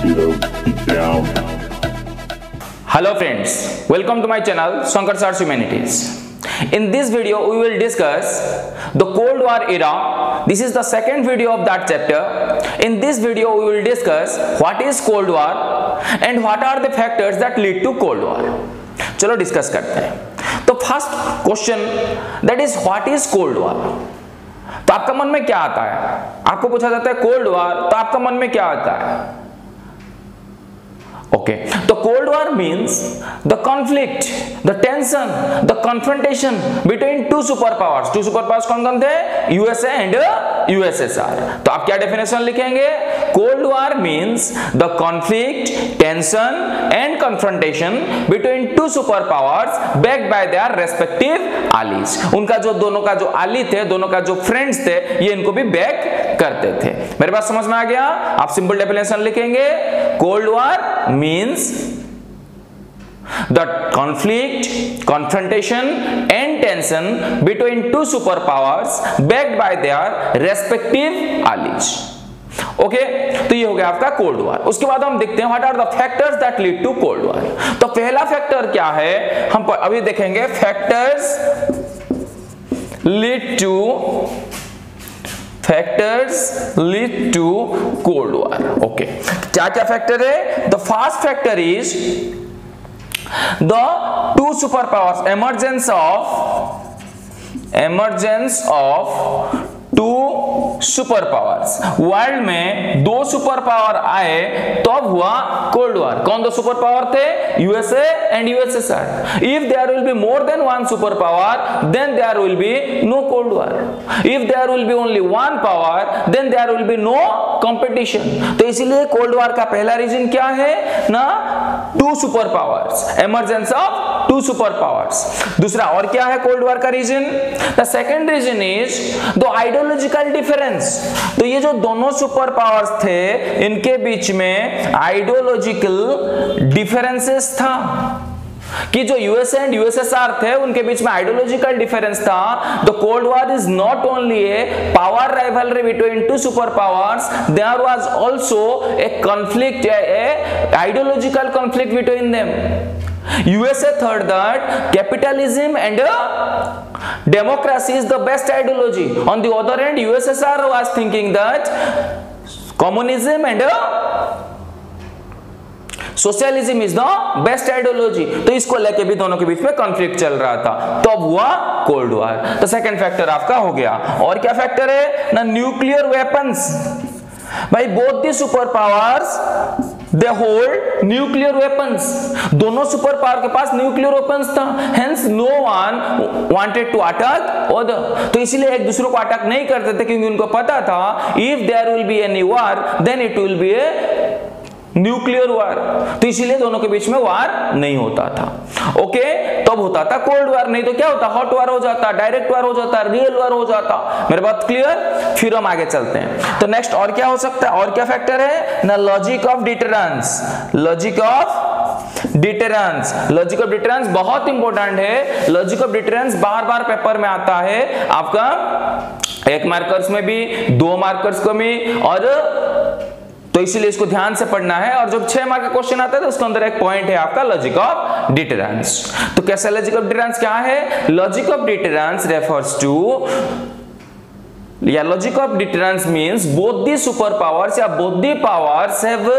zero, keep down. Hello friends, welcome to my channel Shankar Sars Humanities. In this video we will discuss the Cold War era. This is the second video of that chapter. In this video we will discuss what is Cold War and what are the factors that lead to Cold War. चलो discuss करते हैं. तो first question that is what is cold war. तो आपका मन में क्या आता है? आपको पूछा जाता है कोल्ड वॉर, तो आपका मन में क्या आता है? ओके, तो cold war means the conflict, the tension, the confrontation between two super powers. Two super powers कौन कौन थे? USA and USSR. तो आप क्या डेफिनेशन लिखेंगे? Cold war means the conflict, tension and confrontation between two super powers backed by their respective allies. उनका जो दोनों का जो आली थे, दोनों का जो फ्रेंड्स थे, ये इनको भी बैक करते थे. मेरे पास समझ में आ गया? आप सिंपल डेफिनेशन लिखेंगे. Cold war means the conflict, confrontation and tension between two superpowers backed by their respective allies. Okay, तो ये हो गया आपका कोल्ड वॉर. उसके बाद हम देखते हैं what are the factors that lead to cold war. तो पहला फैक्टर क्या है हम अभी देखेंगे. Factors lead to cold war. Okay, क्या क्या फैक्टर है? The first factor is the two super powers, emergence of two super powers. World में दो सुपर पावर आए तो अब हुआ कोल्ड वॉर. कौन दो सुपर पावर थे? USA and USSR. If there will be more than one super power then there will be no cold war. If there will be only one power then there will be no competition. तो इसीलिए cold war का पहला reason क्या है ना? Two super powers, emergence of two super powers. दूसरा और क्या है कोल्ड वॉर का reason? The second reason is the ideological difference. तो ये जो दोनों सुपर पावर्स थे इनके बीच में आइडियोलॉजिकल डिफरेंसेस था कि जो यूएसए एंड यूएसएसआर थे उनके बीच में आइडियोलॉजिकल डिफरेंस था. The cold war is not only a power rivalry between two super powers, there was also a conflict, a ideological conflict between them. USA thought that capitalism and democracy is the best ideology. On the other hand, USSR was thinking that communism and socialism is the best ideology. तो इसको लेके भी दोनों के बीच में conflict चल रहा था. तो अब हुआ कोल्ड वॉर. तो सेकंड फैक्टर आपका हो गया. और क्या फैक्टर है ना? Nuclear weapons. भाई both the super powers they hold nuclear weapons. दोनों सुपर पावर के पास न्यूक्लियर वेपन्स था. Hence no one wanted to attack other. तो इसीलिए एक दूसरे को अटैक नहीं करते थे क्योंकि उनको पता था if there will be any war then it will be a nuclear war. तो इसीलिए दोनों के बीच में वॉर नहीं होता था. ओके, तब होता था कोल्ड वॉर. नहीं तो क्या होता? हॉट वॉर हो जाता, डायरेक्ट वॉर हो जाता, रियल वॉर हो जाता. मेरे बात क्लियर? फिर हम आगे चलते हैं. तो नेक्स्ट और क्या हो सकता है? और क्या फैक्टर है ना? Logic of deterrence. Logic of deterrence बहुत इंपॉर्टेंट है. लॉजिक ऑफ डिटरेंस बार बार पेपर में आता है आपका, एक मार्कर्स में भी, दो मार्कर्स को भी, और तो इसीलिए इसको ध्यान से पढ़ना है. और जब 6 मार्क का क्वेश्चन आता है तो उसके अंदर एक पॉइंट है आपका लॉजिक ऑफ डिटरेंस. तो कैसे लॉजिक ऑफ डिटरेंस क्या है? Logic of deterrence refers to, या logic of deterrence means both the super powers या both the powers have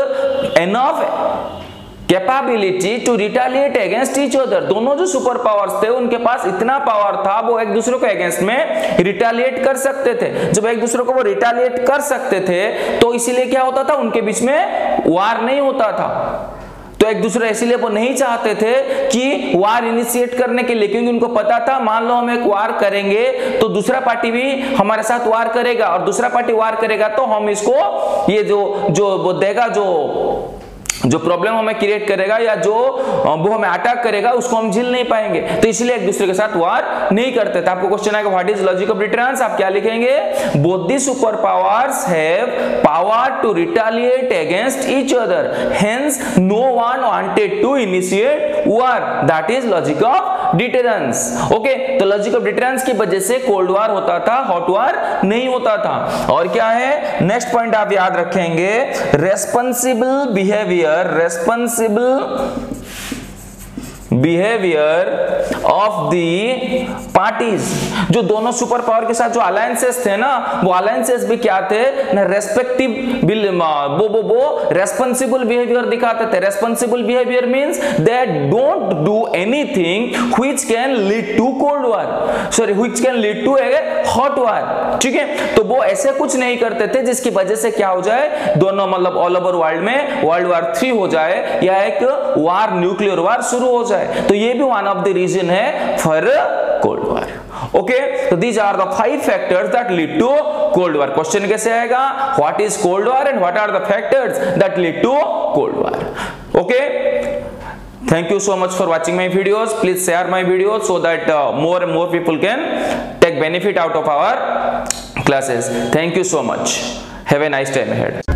enough capability to retaliate against each other. दोनों जो सुपर पावर्स थे उनके पास इतना पावर था वो एक दूसरे को अगेंस्ट में रिटेलिएट कर सकते थे. जब एक दूसरे को वो रिटेलिएट कर सकते थे तो इसीलिए क्या होता था? उनके बीच में वार नहीं होता था. तो एक दूसरे इसीलिए वो नहीं चाहते थे कि वार इनिशिएट करने के लिए, क्योंकि उनको पता था मान लो हम एक वार करेंगे तो दूसरा पार्टी भी हमारे साथ वार करेगा, और दूसरा पार्टी वार करेगा तो हम इसको ये जो वो देगा, जो प्रॉब्लम हमें क्रिएट करेगा या जो वो हमें अटैक करेगा उसको हम झेल नहीं पाएंगे. तो इसलिए एक दूसरे के साथ वार नहीं करते थे. आपको क्वेश्चन आएगा what is logic of deterrence. आप क्या लिखेंगे? Both the super powers have power to retaliate against each other, hence no one wanted to initiate war. That is logic of deterrence. Okay, तो लॉजिक ऑफ डिटरेंस की वजह से cold war होता था, hot वार नहीं होता था। और क्या है नेक्स्ट पॉइंट आप याद रखेंगे, responsible behaviour of the parties. जो दोनों सुपर पावर के साथ जो अलायंसेस थे ना, वो अलायंसेस भी क्या थे ना, रेस्पेक्टिव वो रेस्पॉन्सिबल बिहेवियर दिखाते थे। Responsible behaviour means they don't do anything which can lead to cold war, sorry which can lead to a hot war. ठीक है, तो वो ऐसे कुछ नहीं करते थे जिसकी वजह से क्या हो जाए, दोनों मतलब ऑल ओवर वर्ल्ड में वर्ल्ड वार 3 हो जाए या एक वार, न्यूक्लियर वार शुरू हो जाए। तो ये भी वन ऑफ द रीजन है फॉर कोल्ड वार। ओके, तो these are the 5 factors that lead to cold war. Question कैसे आएगा, what is cold war and what are the factors that lead to cold war. Okay, thank you so much for watching my videos. Please share my videos so that more and more people can take benefit out of our classes. Thank you so much. Have a nice time ahead.